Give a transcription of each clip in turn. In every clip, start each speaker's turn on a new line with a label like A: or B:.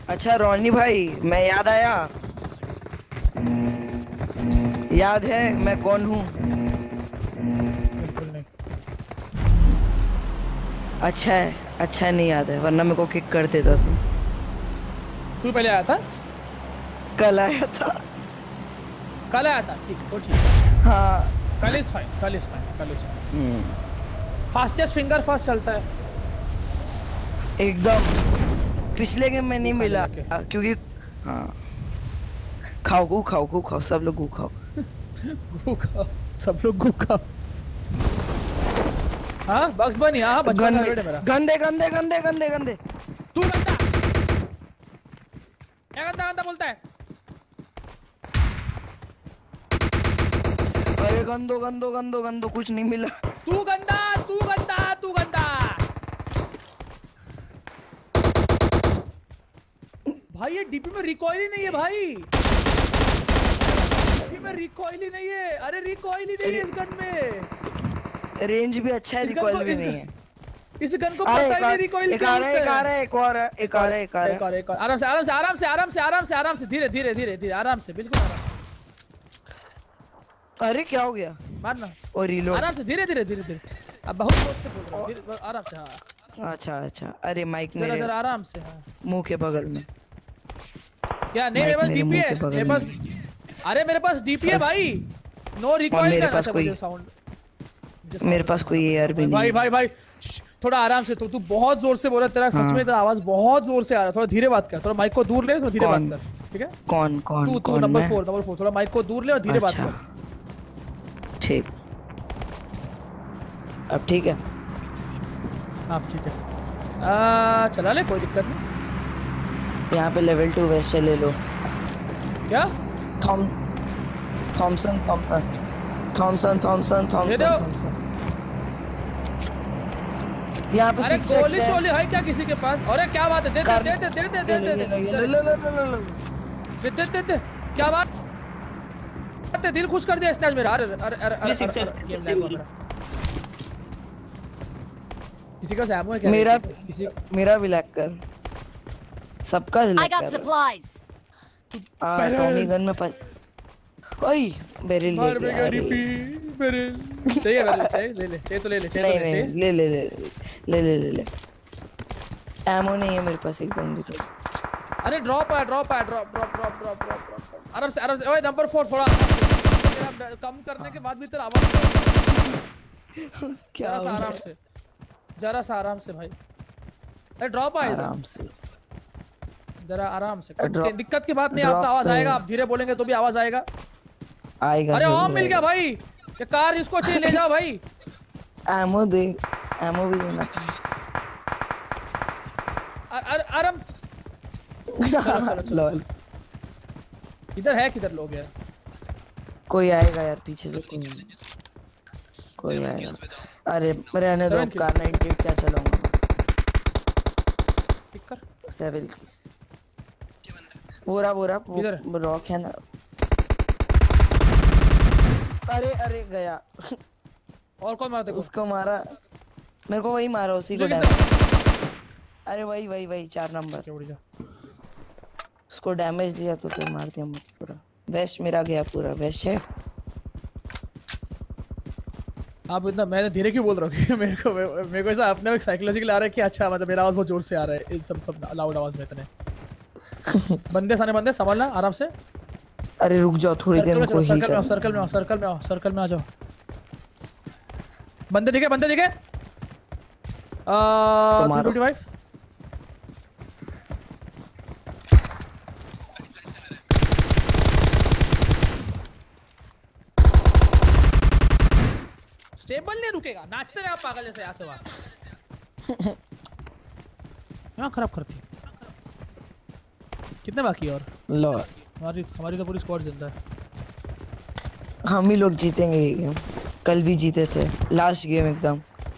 A: अच्छा रोनी भाई, मैं याद आया। याद है मैं कौन हूँ?
B: बिल्कुल नहीं।
A: अच्छा है, अच्छा है नहीं याद है, वरना मेरे को किक कर देता तू।
B: तू पहले आया था।
A: कल आया था।
B: कल आया था, ठीक तो ठीक है।
A: हाँ।
B: कल इज फाइन, कल इज फाइन, कल इज फाइन।
A: हम्म।
B: फास्टेस्ट फिंगर फर्स्ट चलता है।
A: एकदम। पिछले गेम में नहीं
B: गूखा ले
A: मिला
B: जाके।
A: क्योंकि। हाँ। खाओ गू खाओ गू खाओ, सब लोग गू खाओ।
B: गूखा। सब लोग गूखा। हाँ बक्स बनी, हाँ हाँ, बचपन का
A: गंदे
B: फेवरेट है मेरा।
A: गंदे गंदे गंदे गंदे गंदे।
B: तू गंदा, क्या गंदा गंदा बोलता है?
A: अरे गंदो गंदो गंदो गंदो, कुछ नहीं मिला।
B: तू गंदा, तू गंदा, तू गंदा। भाई ये डीपी में रिकॉइल ही नहीं है भाई। डीपी में रिकॉइल ही नहीं है, अरे रिकॉइल ही नहीं है इस गन में।
A: रेंज भी अच्छा है,
B: इस गन
A: रिकॉइल
B: को
A: भी नहीं है।
B: इस गन को
A: अरे
B: पता ही नहीं रिकॉइल
A: एक
B: क्या
A: आ रहा है,
B: होता
A: एक आ
B: है।
A: रहा है, एक और है, एक आ रहा है, एक आ रहा
B: एक
A: है।
B: और, एक और, आराम से आराम से आराम से आराम से आराम से आराम से धीरे धीरे धीरे धीरे, आराम से, बिल्कुल आराम से।
A: अरे क्या हो गया?
B: मारना।
A: और रीलोड।
B: आराम से, धीरे धीरे धीरे धीरे। अब बहुत जोर से बोल रहा हूँ, धीरे आराम से। हाँ
A: अच्छा अच्छा, अरे माइक
B: जरा
A: मेरे
B: जरा आराम से। हाँ
A: मुंह के बगल में।
B: क्या नहीं, मेरे
A: माइक
B: पास
A: मेरे
B: डीपी
A: मुंह
B: है
A: के
B: मेरे
A: बगल
B: पास।
A: में।
B: अरे मेरे पास डीपी है
A: बस।
B: भाई। नो
A: और
B: रिकॉइल
A: मेरे
B: गन।
A: पास
B: अच्छा
A: कोई,
B: मुझे साउंड,
A: मेरे पास कोई एआर भी नहीं
B: भाई
A: है।
B: भाई भाई। थोड़ा आराम से। तू बहुत जोर से बोल रहा है, तेरा सच में
A: हाँ।
B: तेरा आवाज बहुत जोर से आ रहा है। थोड़ा धीरे बात कर, थोड़ा माइक को दूर ले, थोड़ा धीरे बात
A: कौन?
B: कर। ठीक है।
A: कौन कौन
B: तू
A: कौन
B: नंबर
A: मैं?
B: फोर, नंबर फोर, थोड़ा माइक को दूर ले और धीरे बात
A: अच्छा।
B: कर।
A: ठीक। अब ठीक है।
B: हाँ ठीक है। चला ले, कोई दिक्कत नहीं।
A: यहाँ पे लेवल 2 वेस्ट ले लो।
B: क्या?
A: थॉम थॉमसन थॉमसन थॉमसन थॉमसन
B: दे दो।
A: Thompson Thompson. यहाँ पे
B: अरे
A: 6x
B: गोली
A: है।
B: शोली है क्या किसी के पास? अरे क्या बात है, दे दे
A: कर।
B: दे दे दे दे
A: ये
B: दे
A: लो
B: दे
A: ये
B: दे
A: लो ये लो
B: इधर।
A: लो लो लो लो।
B: दे दे दे दे। क्या बात है, दिल खुश कर दिया इसने आज मेरा। अरे अरे अरे अरे अरे, गेम लैग हुआ मेरा। किसी का सैमो है क्या?
A: मेरा
B: किसी।
A: मेरा भी लैग कर, सबका
C: I
A: लैग
C: got
A: कर।
C: supplies.
A: Tommy
B: barrel.
A: गन में ओए। बेरिल ले
B: मार
A: गया,
B: मेगा
A: अरे।
B: डीपी। बैरल चाहिए, बैरल चाहिए, ले ले, चाहिए तो ले ले, चाहिए तो
A: नहीं
B: ले,
A: नहीं,
B: चाहिए।
A: ले ले ले ले ले ले ले। एमो नहीं है मेरे पास एकदम भी तो।
B: अरे ड्रॉप है, ड्रॉप है, drop drop drop drop drop. आराम से आराम से। ओए नंबर 4 थोड़ा तेरा कम करने के बाद भी तेरा आवाज
A: क्या
B: जरा
A: हो
B: सा
A: रहा
B: आराम
A: है?
B: से, जरा सा आराम से भाई। अरे ड्रॉप है इधर,
A: आराम से।
B: जरा आराम से।
A: ड्रॉप।
B: दिक्कत की बात नहीं, आप तो
A: ड्रॉप
B: आवाज
A: पे
B: आएगा, आप धीरे बोलेंगे तो भी आवाज आएगा।
A: आएगा,
B: अरे ओम
A: जरूर
B: मिल गया
A: आएगा।
B: भाई। ये कार जिसको चाहिए ले जाओ भाई।
A: एमो दे, एमो भी देना था।
B: आराम। चलो चलो
A: लॉल।
B: इधर है, किधर लोग यार?
A: कोई आएगा यार पीछे से, कोई आएगा। अरे रहने दो, अब कार 98 क्या चलाऊंगा मैं।
B: पिक कर।
A: सेविल की बोरा बोरा
B: किधर है?
A: वो रॉक है ना। अरे अरे गया।
B: और कौन मारा तेरे को?
A: उसको मारा, मेरे को वही मारा, उसी को
B: किधर
A: डैमेज।
B: किधर?
A: अरे वही वही वही 4 नंबर।
B: क्या उड़ जा।
A: उसको डैमेज दिया तो फिर मार दिया मुझे पूरा। वेस्ट मेरा गया पूरा, वेस्ट है।
B: आप इतना मैं धीरे क्यों बोल रहा हूँ? कि मेरे को ऐसा अपने साइकोलॉजिकल आ रहा है कि अच्छा मतलब मेरा आवाज बहुत जोर से आ रहा है, इन सब लाउड आवाज में इतने। बंदे सारे बंदे संभालना आराम से।
A: अरे रुक जाओ थोड़ी देर में, कोई हील
B: सर्कल में आओ,
A: कर।
B: सर्कल में आओ, सर्कल में आओ, सर्कल में आ जाओ। बंदे दिखे, बंदे दिखे।
A: तो मारो।
B: 325। स्टेबल नहीं रुकेगा, नाचते रहे आप पागल जैसे यहाँ से वहाँ। यहाँ खराब करती है। कितने बाकी है और?
A: लो
B: हमारी हमारी तो पूरी स्क्वाड जिंदा है।
A: हम ही लोग जीतेंगे ये गेम, कल भी जीते थे लास्ट गेम एकदम।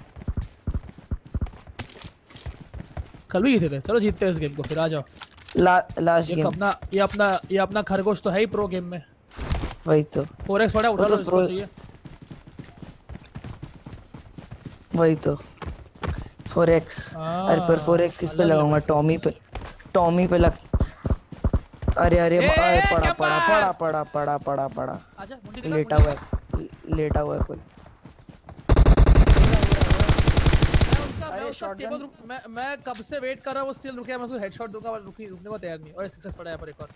B: कल भी जीते थे, चलो जीतते हैं इस गेम को फिर, आ जाओ।
A: लास्ट
B: ये
A: गेम।
B: अपना ये अपना खरगोश तो है ही प्रो गेम में।
A: वही तो
B: 4x पड़ा, उठा लो इसको चाहिए।
A: वही तो 4x। अरे पर 4x किस पे लगाऊंगा? टॉमी पे, टॉमी पे लग। अरे अरे पड़ा
B: कैंपर!
A: पड़ा पड़ा पड़ा पड़ा पड़ा पड़ा
B: आजा मुंडी दिखा,
A: लेटा
B: मुंडी
A: हुआ है, लेटा हुआ है कोई।
B: मैं
A: अरे
B: उसका
A: शॉटगन
B: स्टेबल मैं कब से वेट कर रहा हूँ, वो स्टिल रुके, मैं उसको हेडशॉट दूंगा पर रुकने को तैयार नहीं। और सक्सेस पड़ा है पर एक और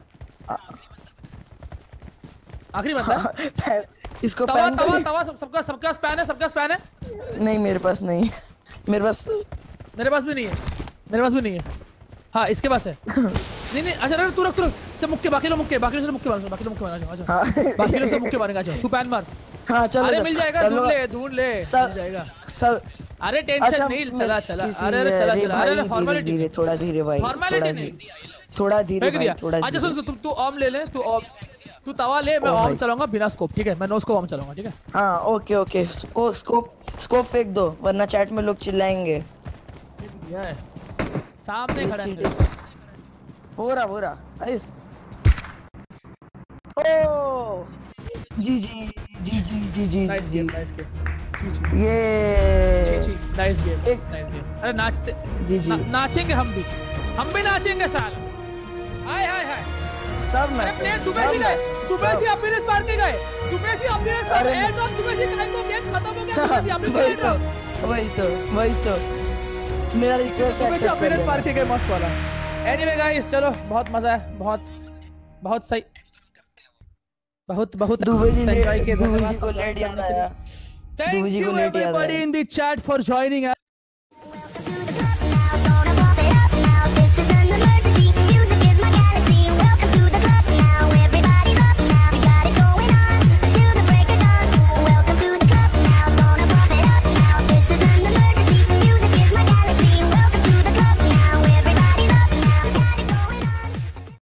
B: आखिरी बंदा है।
A: इसको
B: तवा
A: पैन
B: तवा
A: करी।
B: तवा सबका स्पैन है, सबका स्पैन है।
A: नहीं मेरे पास नहीं, मेरे पास
B: भी नहीं है, मेरे पास भी नहीं है। हाँ इसके पास है। नहीं नहीं अच्छा तू रख सब मुक्के, बाकी लोग मुक्के, बाकी लोग मुक्के मार, बाकी लोग मुक्के मारना आजा।
A: हाँ
B: बाकी लोग सब मुक्के मारेंगे आजा, तू पैन मार।
A: हाँ चलो
B: अरे मिल जाएगा, ढूंढ ले मिल जाएगा
A: सब।
B: अरे टेंशन नहीं, चला अरे चला अरे फॉर्मेलिटी
A: धीरे थोड़ा धीरे भाई,
B: फॉर्मेलिटी नहीं,
A: थोड़ा धीरे भाई, थोड़ा
B: अच्छा
A: धीरे।
B: सुन तू ऑम ले ले, तू तवा ले, मैं ऑम चलाऊंगा बिना स्कोप, ठीक है? मैं नो स्कोप ऑम चलाऊंगा, ठीक है?
A: हाँ ओके स्कोप फेंक दो वरना चैट में लोग चिल्लाएंगे।
B: है सामने खड़ा है।
A: हो रहा ओ जी
B: नाइस गेम
A: ये
B: नाइस गेम। अरे नाचते
A: जी
B: नाचेंगे हम भी नाचेंगे साल। हाय
A: सब नाचे,
B: दुबई अपने पार के गए,
A: अरे
B: गेम खत्म हो गया।
A: वही तो मेरा रिक्वेस्ट एक्सेप्ट कर
B: पार के गए, मस्त वाला। एनीवे गाइस चलो, बहुत मजा है, बहुत सही, बहुत
A: दुबई जी
B: एंजॉय किया।
A: को लेट याद आया।
B: Thank you everybody in the chat for joining us.